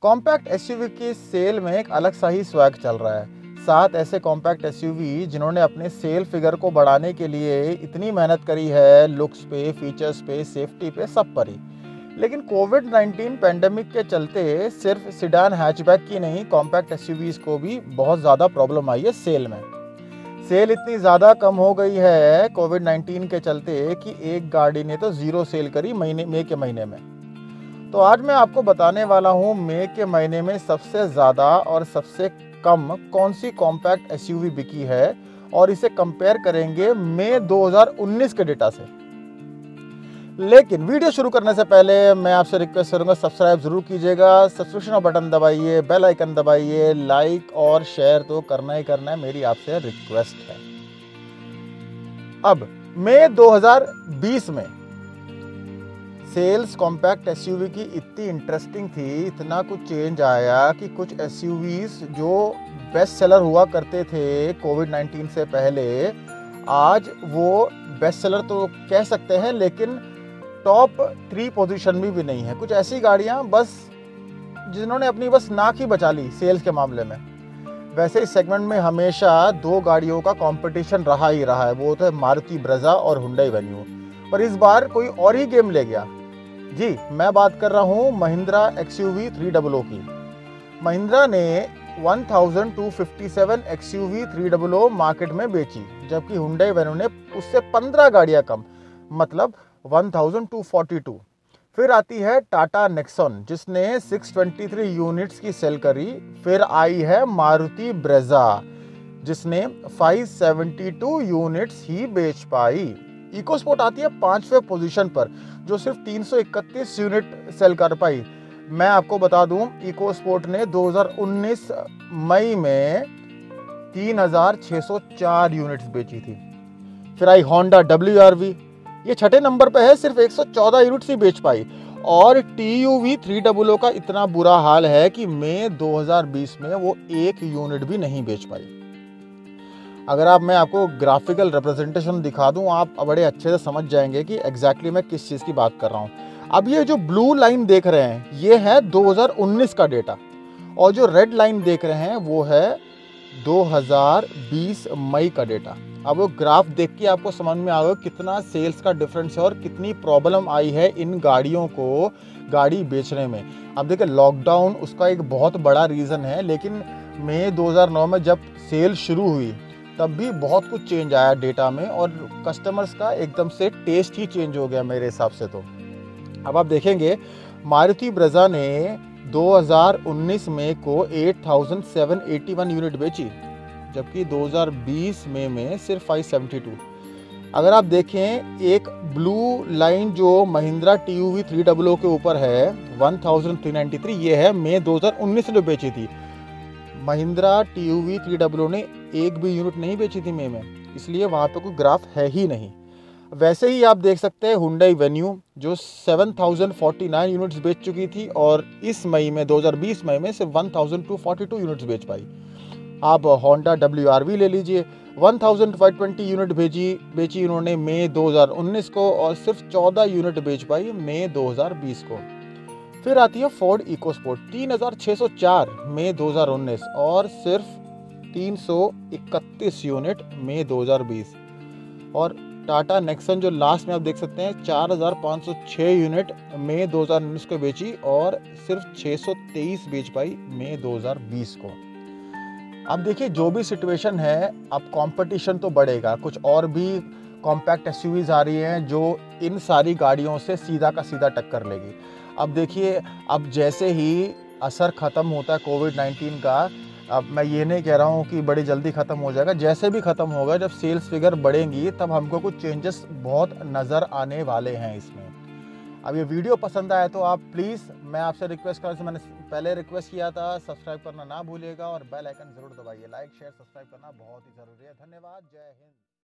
Compact SUV की cell में एक अलग सा ही स्वैग चल रहा है। 7 ऐसे कॉम्पैक्ट एसयूवी जिन्होंने अपने सेल फिगर को बढ़ाने के लिए इतनी मेहनत करी है, लुक्स पे, फीचर्स पे, सेफ्टी पे, सब पर ही। लेकिन कोविड-19 पेंडेमिक के चलते सिर्फ सिडान हैचबैक की नहीं, कॉम्पैक्ट एसयूवीज को भी बहुत ज़्यादा प्रॉब्लम आई है सेल में। सेल इतनी ज़्यादा कम हो गई है कोविड-19 के चलते कि एक गाड़ी ने तो ज़ीरो सेल करी मई के महीने में। तो आज मैं आपको बताने वाला हूँ मई के महीने में सबसे ज़्यादा और सबसे कम कौन सी कॉम्पैक्ट एसयूवी बिकी है और इसे कंपेयर करेंगे मई 2019 के डेटा से। लेकिन वीडियो शुरू करने से पहले मैं आपसे रिक्वेस्ट करूंगा, सब्सक्राइब जरूर कीजिएगा, सब्सक्रिप्शन बटन दबाइए, बेल आइकन दबाइए, लाइक और शेयर तो करना ही करना है, मेरी आपसे रिक्वेस्ट है। अब मई 2020 में सेल्स कॉम्पैक्ट एसयूवी की इतनी इंटरेस्टिंग थी, इतना कुछ चेंज आया कि कुछ एसयूवीज जो बेस्ट सेलर हुआ करते थे कोविड-19 से पहले, आज वो बेस्ट सेलर तो कह सकते हैं लेकिन टॉप 3 पोजीशन में भी नहीं है। कुछ ऐसी गाड़ियां बस जिन्होंने अपनी बस नाक ही बचा ली सेल्स के मामले में। वैसे इस सेगमेंट में हमेशा 2 गाड़ियों का कंपटीशन रहा ही रहा है, वो तो है मारुति ब्रेज़ा और हुंडई वेन्यू। पर इस बार कोई और ही गेम ले गया। जी, मैं बात कर रहा हूँ महिंद्रा XUV 300 की। महिंद्रा ने 1257 XUV 300 मार्केट में बेची, जबकि हुंडई वेन्यू ने उससे 15 गाड़ियां कम, मतलब 1242। फिर आती है टाटा नेक्सॉन जिसने 623 यूनिट्स की सेल करी। फिर आई है मारुति ब्रेज़ा जिसने 572 यूनिट्स ही बेच पाई। इकोस्पोर्ट आती है 5वें पोजीशन पर जो सिर्फ 331 यूनिट सेल कर पाई। मैं आपको बता दूं, इकोस्पोर्ट ने 2019 मई में 3604 यूनिट्स बेची थी। फिर आई होंडा WRV, ये 6ठे नंबर पे है, सिर्फ 114 यूनिट्स ही बेच पाई। और TUV 300 का इतना बुरा हाल है कि मई 2020 में वो 1 यूनिट भी नहीं बेच पाई। अगर मैं आपको ग्राफिकल रिप्रेजेंटेशन दिखा दूं, आप बड़े अच्छे से समझ जाएंगे कि एग्जैक्टली मैं किस चीज़ की बात कर रहा हूं। अब ये जो ब्लू लाइन देख रहे हैं ये है 2019 का डेटा, और जो रेड लाइन देख रहे हैं वो है 2020 मई का डेटा। अब वो ग्राफ देख के आपको समझ में आएगा कितना सेल्स का डिफरेंस है और कितनी प्रॉब्लम आई है इन गाड़ियों को गाड़ी बेचने में। अब देखिए, लॉकडाउन उसका एक बहुत बड़ा रीज़न है, लेकिन मई 2009 में जब सेल शुरू हुई तब भी बहुत कुछ चेंज आया डेटा में, और कस्टमर्स का एकदम से टेस्ट ही चेंज हो गया मेरे हिसाब से। तो अब आप देखेंगे मारुति ब्रेज़ा ने 2019 में को 8781 यूनिट बेची, जबकि 2020 में सिर्फ 572। अगर आप देखें एक ब्लू लाइन जो महिंद्रा TUV 300 के ऊपर है 1393, ये है मई 2019 में बेची थी। महिंद्रा TUV 300 ने एक भी यूनिट नहीं बेची थी मई में, इसलिए वहाँ पे कोई ग्राफ है ही नहीं। वैसे ही आप देख सकते हैं हुंडई वेन्यू जो 7049 यूनिट्स बेच चुकी थी और इस मई में 2020 मई में सिर्फ 1242 यूनिट्स बेच पाई। आप होंडा WRV ले लीजिए, 1520 यूनिट बेची उन्होंने मई 2019 को और सिर्फ 14 यूनिट बेच पाई मई 2020 को। फिर आती है फोर्ड इकोस्पोर्ट 3604 मई 2019 और सिर्फ 331 यूनिट मई 2020। और टाटा नेक्सन जो लास्ट में आप देख सकते हैं 4506 यूनिट मई 2019 को बेची और सिर्फ 623 बेच पाई मई 2020 को। अब देखिए, जो भी सिचुएशन है, अब कंपटीशन तो बढ़ेगा। कुछ और भी कॉम्पैक्ट एसयूवीज आ रही हैं जो इन सारी गाड़ियों से सीधा का सीधा टक्कर लेगी। अब देखिए, अब जैसे ही असर ख़त्म होता है कोविड-19 का, अब मैं ये नहीं कह रहा हूँ कि बड़ी जल्दी ख़त्म हो जाएगा, जैसे भी ख़त्म होगा, जब सेल्स फिगर बढ़ेंगी तब हमको कुछ चेंजेस बहुत नज़र आने वाले हैं इसमें। अब ये वीडियो पसंद आया तो आप प्लीज़, मैं आपसे रिक्वेस्ट कर, मैंने पहले रिक्वेस्ट किया था, सब्सक्राइब करना ना भूलिएगा और बेल आइकन ज़रूर दबाइए। लाइक शेयर सब्सक्राइब करना बहुत ही ज़रूरी है। धन्यवाद। जय हिंद।